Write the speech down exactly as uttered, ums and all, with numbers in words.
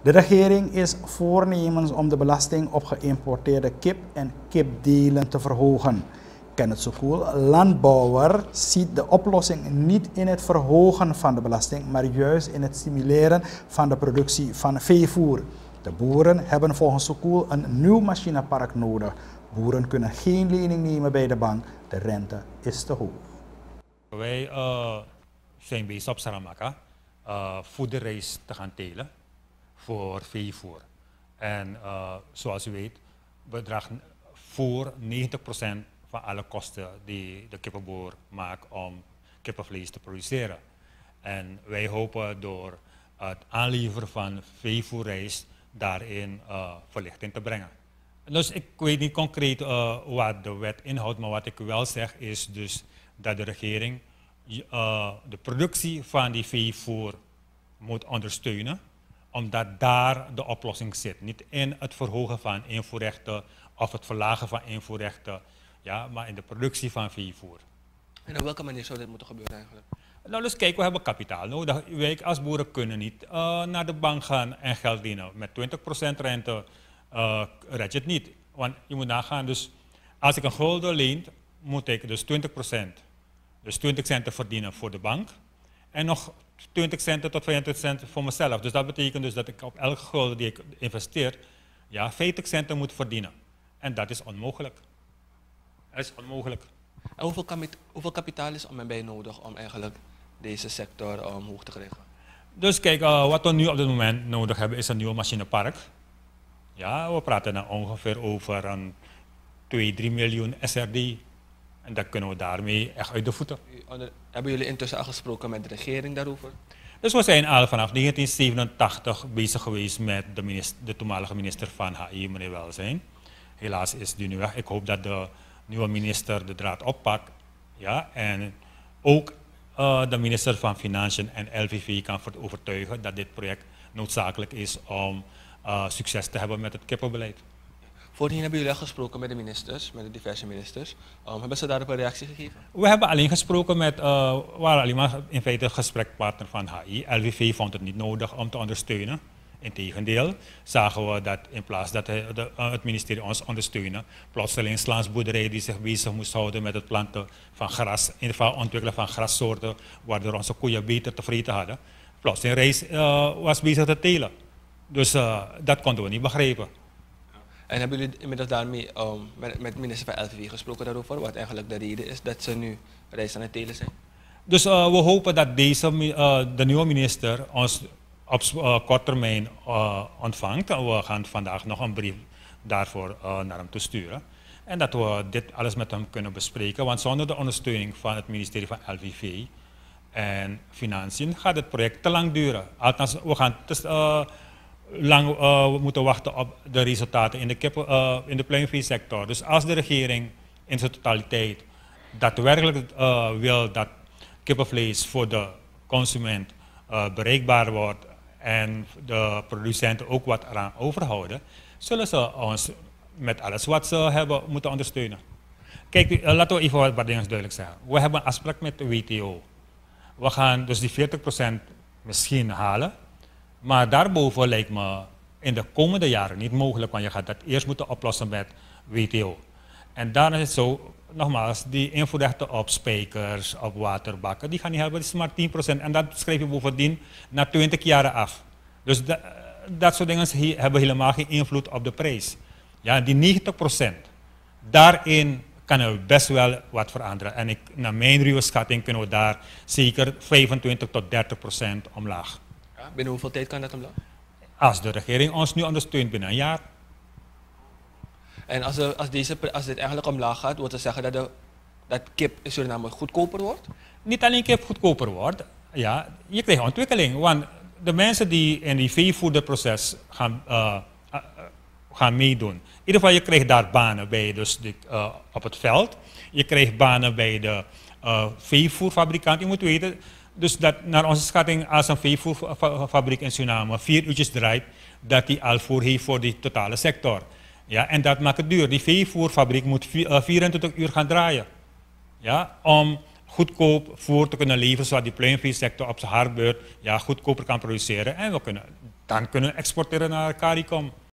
De regering is voornemens om de belasting op geïmporteerde kip en kipdelen te verhogen. Kenneth Sokoel, landbouwer, ziet de oplossing niet in het verhogen van de belasting, maar juist in het stimuleren van de productie van veevoer. De boeren hebben volgens Sokoel een nieuw machinepark nodig. Boeren kunnen geen lening nemen bij de bank, de rente is te hoog. Wij uh, zijn bezig op Saramaka uh, voederrijst te gaan telen voor veevoer. En uh, zoals u weet bedraagt voer negentig procent van alle kosten die de kippenboer maakt om kippenvlees te produceren. En wij hopen door het aanleveren van veevoerrijst daarin uh, verlichting te brengen. Dus ik weet niet concreet uh, wat de wet inhoudt, maar wat ik wel zeg is dus dat de regering uh, de productie van die veevoer moet ondersteunen, omdat daar de oplossing zit. Niet in het verhogen van invoerrechten of het verlagen van invoerrechten, ja, maar in de productie van veevoer. En op welke manier zou dit moeten gebeuren eigenlijk? Nou, dus kijk, we hebben kapitaal nodig. Wij als boeren kunnen niet uh, naar de bank gaan en geld lenen. Met twintig procent rente uh, red je het niet. Want je moet nagaan, dus als ik een gulden leen, moet ik dus twintig procent, dus twintig centen verdienen voor de bank. En nog twintig centen tot vijfentwintig cent voor mezelf. Dus dat betekent dus dat ik op elke gulden die ik investeer, ja, vijftig centen moet verdienen. En dat is onmogelijk. Dat is onmogelijk. En hoeveel, hoeveel kapitaal is om bij nodig om eigenlijk deze sector omhoog te krijgen? Dus kijk, uh, wat we nu op dit moment nodig hebben is een nieuw machinepark. Ja, we praten dan ongeveer over een twee, drie miljoen S R D. En dat kunnen we daarmee echt uit de voeten. Hebben jullie intussen al gesproken met de regering daarover? Dus we zijn al vanaf negentien zevenentachtig bezig geweest met de, minister, de toenmalige minister van H I, meneer Welzijn. Helaas is die nu weg. Ik hoop dat de nieuwe minister de draad oppakt. Ja, en ook uh, de minister van Financiën en L V V kan overtuigen dat dit project noodzakelijk is om uh, succes te hebben met het kippenbeleid. Voorheen hebben jullie al gesproken met de ministers, met de diverse ministers. Um, hebben ze daarop een reactie gegeven? We hebben alleen gesproken met, uh, we waren alleen maar in feite een gesprekpartner van H I. L V V vond het niet nodig om te ondersteunen. Integendeel zagen we dat in plaats dat de, de, uh, het ministerie ons ondersteunen, plotseling slansboerderijen die zich bezig moest houden met het planten van gras, in ieder geval ontwikkelen van grassoorten, waardoor onze koeien beter te vreten hadden, plotseling reis uh, was bezig te telen. Dus uh, dat konden we niet begrijpen. En hebben jullie inmiddels daarmee um, met, met minister van L V V gesproken daarover, wat eigenlijk de reden is dat ze nu reis aan het telen zijn? Dus uh, we hopen dat deze, uh, de nieuwe minister ons op uh, korte termijn uh, ontvangt. We gaan vandaag nog een brief daarvoor uh, naar hem toe sturen. En dat we dit alles met hem kunnen bespreken, want zonder de ondersteuning van het ministerie van L V V en Financiën gaat het project te lang duren. Althans, we gaan te, uh, lang uh, moeten wachten op de resultaten in de, kippen, uh, in de pluimveesector. Dus als de regering in zijn totaliteit daadwerkelijk uh, wil dat kippenvlees voor de consument uh, bereikbaar wordt en de producenten ook wat eraan overhouden, zullen ze ons met alles wat ze hebben moeten ondersteunen. Kijk, uh, laten we even wat dingen duidelijk zeggen. We hebben een afspraak met de W T O. We gaan dus die veertig procent misschien halen. Maar daarboven lijkt me in de komende jaren niet mogelijk, want je gaat dat eerst moeten oplossen met W T O. En daarna is het zo, nogmaals, die invoerrechten op spijkers, op waterbakken, die gaan niet hebben, dat is maar tien procent. En dat schrijf je bovendien na twintig jaren af. Dus dat, dat soort dingen hebben helemaal geen invloed op de prijs. Ja, die negentig procent, daarin kan er best wel wat veranderen. En ik, naar mijn ruwe schatting kunnen we daar zeker vijfentwintig tot dertig procent omlaag. Binnen hoeveel tijd kan dat omlaag? Als de regering ons nu ondersteunt binnen een jaar. En als, de, als, deze, als dit eigenlijk omlaag gaat, wil dat zeggen dat, de, dat kip in Suriname goedkoper wordt? Niet alleen kip goedkoper wordt, ja, je krijgt ontwikkeling. Want de mensen die in die veevoederproces gaan, uh, uh, gaan meedoen, in ieder geval je krijgt daar banen bij dus de, uh, op het veld. Je krijgt banen bij de uh, veevoerfabrikant. Je moet weten, dus dat naar onze schatting, als een veevoerfabriek in Suriname vier uurtjes draait, dat die al voor heeft voor die totale sector. Ja, en dat maakt het duur. Die veevoerfabriek moet vierentwintig uur gaan draaien. Ja, om goedkoop voer te kunnen leveren, zodat die pluimveesector op zijn haarbeurt ja, goedkoper kan produceren. En we kunnen dan kunnen we exporteren naar CARICOM.